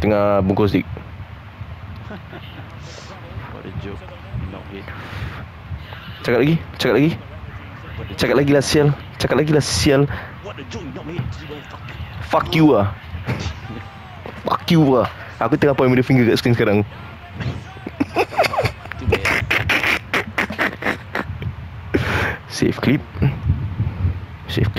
tengah bungkus dik. What a joke. Knock it. Cakap lagi lah sial. What a joke. Knock it. Fuck you lah. Aku tengah point middle finger kat screen sekarang. Too bad. Save clip.